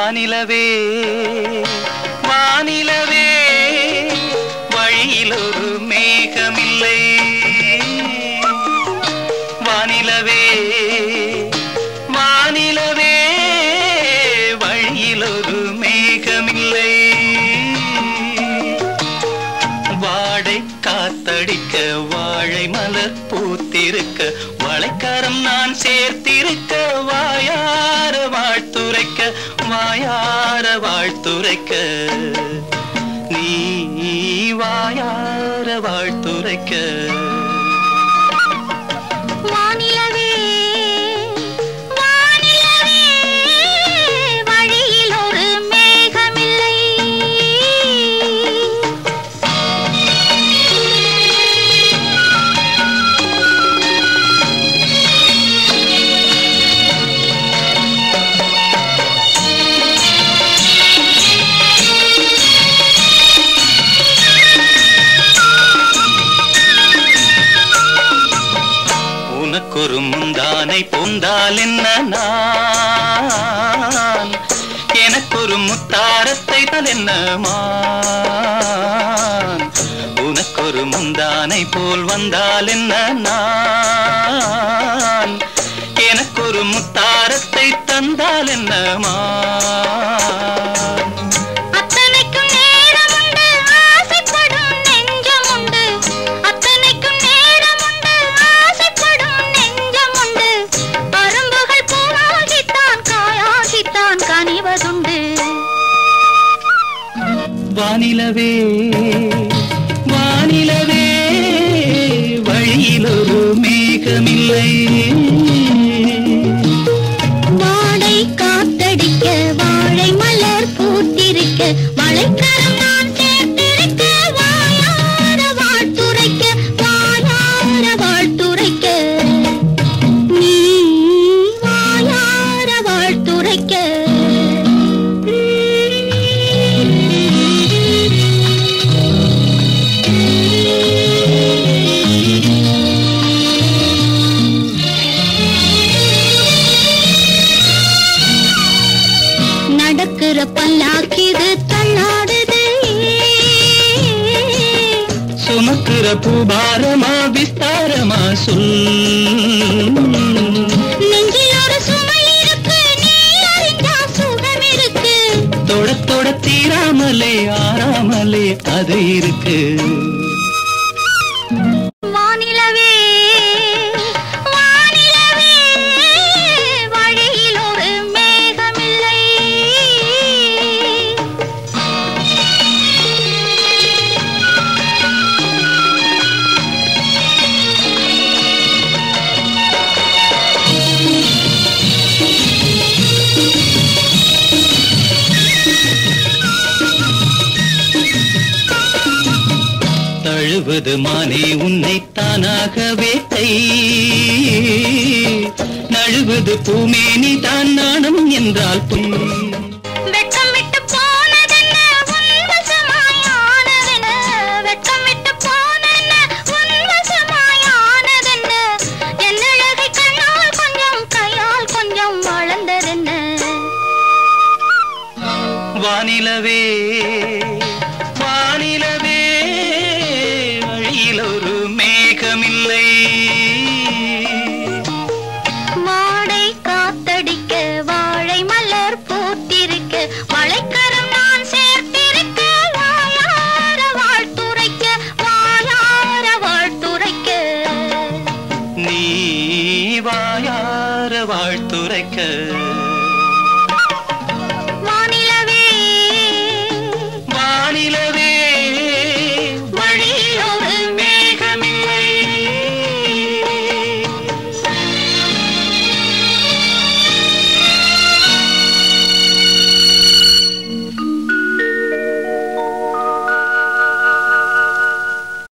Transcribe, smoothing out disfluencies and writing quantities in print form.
வானிலவே வானிலவே வழியில் ஒரு மேகமில்லை வானிலவே வானிலவே வழியில் ஒரு மேகமில்லை வாடை காத்தடிக்க வாழை மலர் பூத்திருக்க வளைக்கரம் நான் சேர்த்திருக்க வாயார வாழ்த்துரைக்க வாயார வாழ்த்துரைக்க நீ வாயார வாழ்த்துரைக்க வானிலவே வானிலவே வழியில் ஒரு மேகமில்லை ஒரு முந்தானை பொந்தால் என்ன நான் எனக்கொரு முத்தாரத்தை தல் என்னமான் உனக்கொரு முந்தானை போல் வந்தால் என்ன நான் எனக்கொரு முத்தாரத்தை தந்தால் என்னமான் வானிலவே வானிலவே வழியில் ஒரு மேகமில்லை வாடை காத்தடிக்க வாழை மலர் பூத்திருக்க வளைக்கரம் நான் சேர்த்திருக்க வாயார வாழ்த்துரைக்க வாயார வாழ்த்துரைக்க நீ வாயார வாழ்த்துரைக்க நடக்கிற பல்லாக்கிது தள்ளாடுது சுமக்கிற பூபாரமா விஸ்தாரமா சொல் நெஞ்சில் ஒரு சுமை இருக்கு நீ அறிஞ்சா சுகம் இருக்கு தொட தொட தீராமலே ஆறாமலே அது இருக்கு வானிலவே தழுவது மானே உன்னை தானாகவே கை நழுவது பூமேனி தான் நாணம் என்றால் பொய் வெட்கம் விட்டு போனதென்ன உன்வசமாயானதென்ன வெட்கம் விட்டு போனதென்ன உன்வசமாயானதென்ன என் அழகை கண்ணால் கொஞ்சம் கையால் கொஞ்சம் வளர்ந்ததென்ன வானிலவே வானிலவே வழியில் ஒரு மேகமில்லை வாடை காத்தடிக்க வாழை மலர் பூத்திருக்க வளைக்கரம் நான் சேர்த்திருக்க வாயார வாழ்த்துரைக்க வாயார வாழ்த்துரைக்க நீ வாயார வாழ்த்துரைக்க